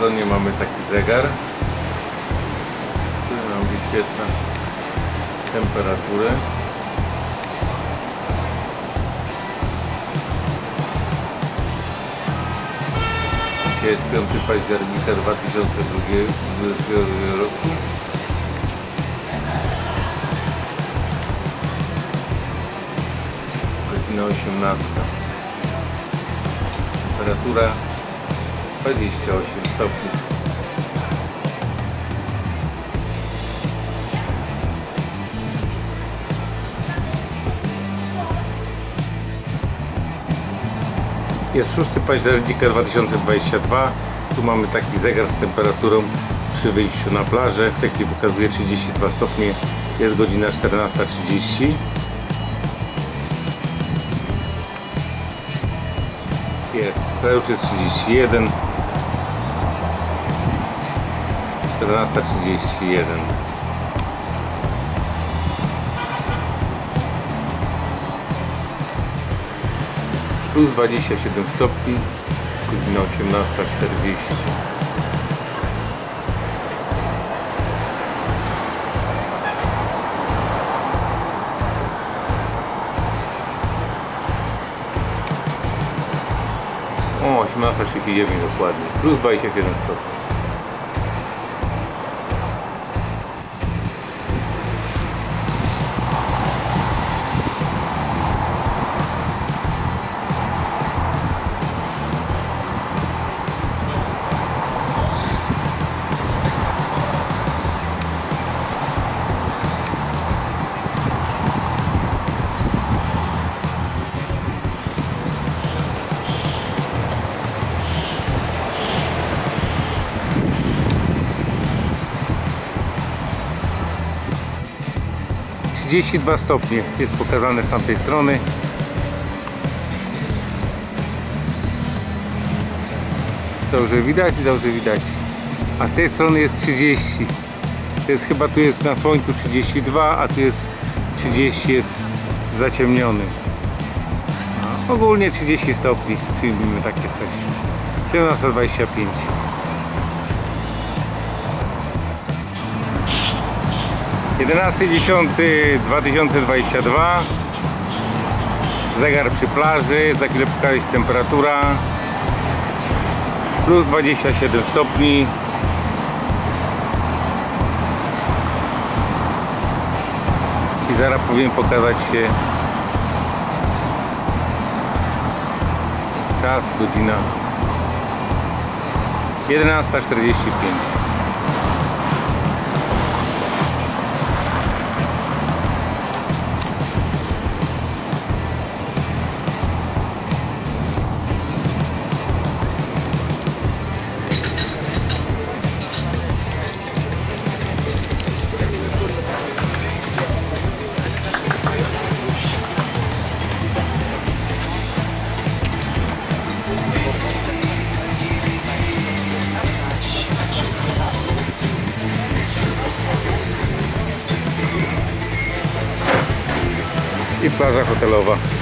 stronie mamy taki zegar, który nam wyświetla temperaturę. Dzisiaj jest 5 października 2022 roku. Godzina 18. Temperatura 28 stopni. Jest 6 października 2022. Tu mamy taki zegar z temperaturą przy wyjściu na plażę. W tej chwili pokazuje 32 stopnie. Jest godzina 14:30. To już jest 31. 14:31. Plus 27 stopni, godzina 18:40. O, 18:39 dokładnie, plus 27 stopni. - 32 stopnie jest pokazane z tamtej strony. Dobrze widać, dobrze widać. A z tej strony jest 30. To jest chyba, tu jest na słońcu 32, a tu jest 30, jest zaciemniony. A ogólnie 30 stopni, przyjmijmy takie coś. 17:25. - 11.10.2022. Zegar przy plaży. Za chwilę pokaże się temperatura. Plus 27 stopni. I zaraz powinien pokazać się czas, godzina 11:45. I plaża hotelowa.